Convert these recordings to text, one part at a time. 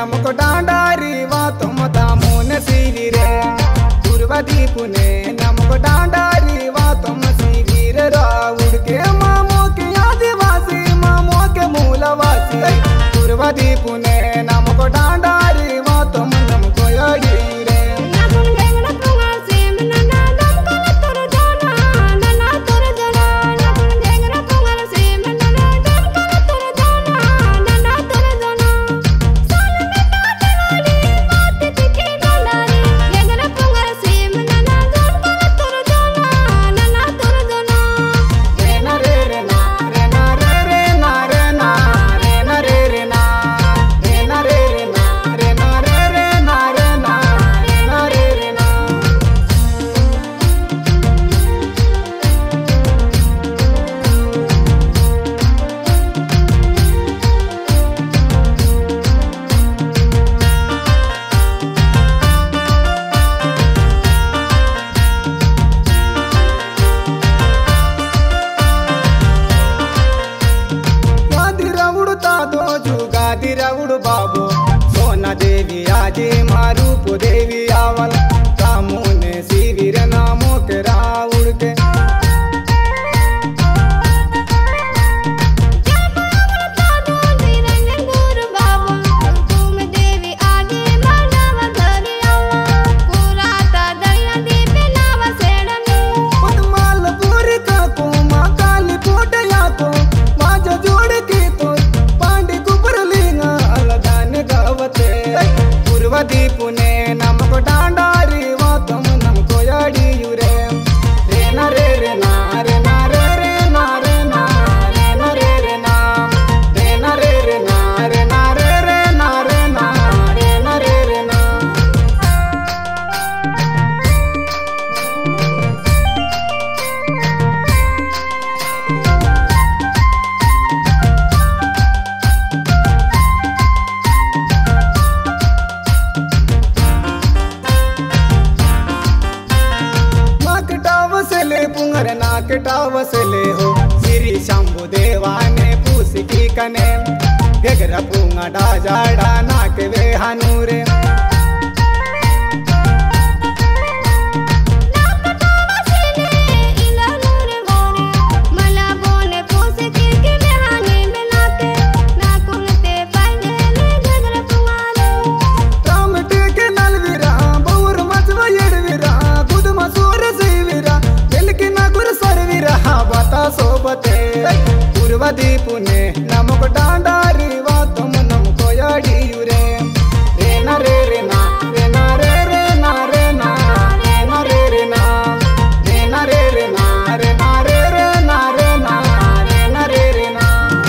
नमक डांडारी वा तुम दामुन सीवीरे पूर्वदी पुने नमक डांडारी वा तुम सीवीर राउड़ के मामो के आदिवासी मामो के मूलवासी पूर्वदी पुने नमक डांडारी वा तुम नमको यड़ी रे राउड़ बाबू सोना देवी आजे मारूप देवी आवल कामुने शिविर नामो के राउड़ के पूर्वदी पुने नमक डांडारी वा तुम नमको यड़ी रे रे न रे रे ना रे ना रे रे ना रे ना रे न रे रे ना रे न रे रे ना रे ना रे रे ना रे ना रे न रे रे ना पुंगर नाकटा वसले हो श्री शंभु देवा ने पूस की कने गेगर पुंगा डाजाड़ा नाक वे हनूरे सोबते पूर्वदी पुने नमक डांडारी वा तुम नमको यड़ी रे रे न रे रे ना रे ना रे रे ना रे ना रे न रे रे ना रे न रे रे ना रे ना रे रे ना रे ना रे न रे रे ना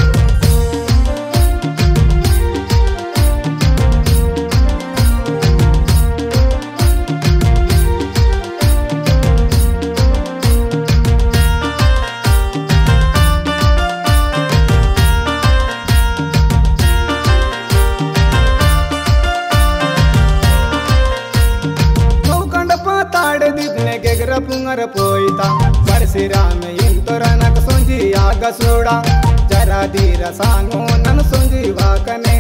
गेगर पुंगर पोईता परशिराम इंतोरनक सोंजी आग सोड़ा जरा धीर सांगो नन सोंजी वाकने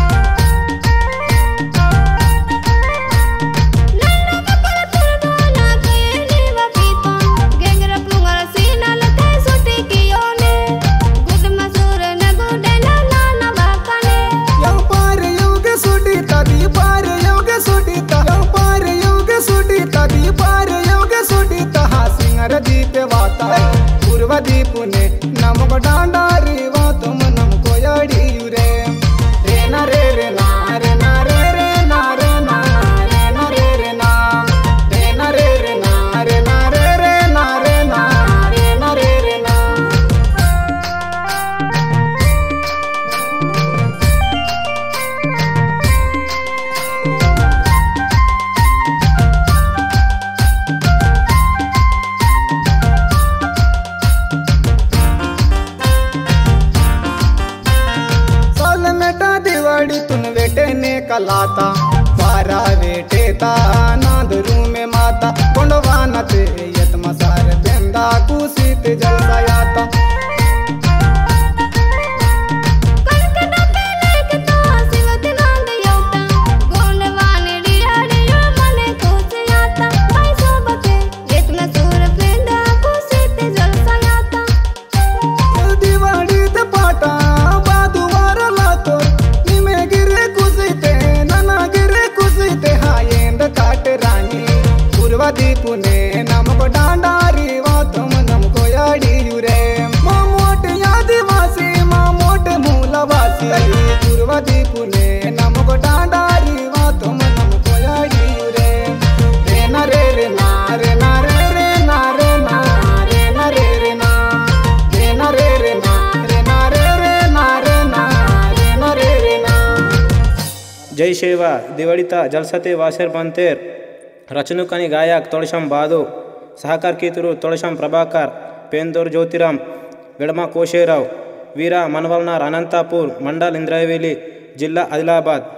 दीप वाता पूर्वदी पुने नमक डांडारी वा तुम नमको यड़ी रे रे न रे रे ना रे ना रे रे ना रे ना रे न रे रे ना रे न रे रे ना रे ना रे रे ना रे ना रे न रे रे ना तुन बेटे ने कलाता पारा बेटे ता नादरू में माता कुंडवानते यत मसार बेंदा कुसीत जलसायाता कनकना पे लेकता शिवत नांद योता पूर्व दीपुने नमक डांडारी वा तुम नमको याड़ी रे रे ना रे रे ना रे ना रे रे ना रे ना रे ना रे रे ना रे ना रे रे ना रे ना रे रे ना रे ना रे ना रे रे ना। जय शेवा दिवड़िता जलसते वासेर पंतेर रचनुकनी गायक तोड़शम बादू सहकार कीतुरु तोड़शम प्रभाकर पेंदूर ज्योतिराम विडमा कोशेराव वीरा मनवलनार अनंतापुर मंडल इंद्रायवेली जिला आदिलाबाद।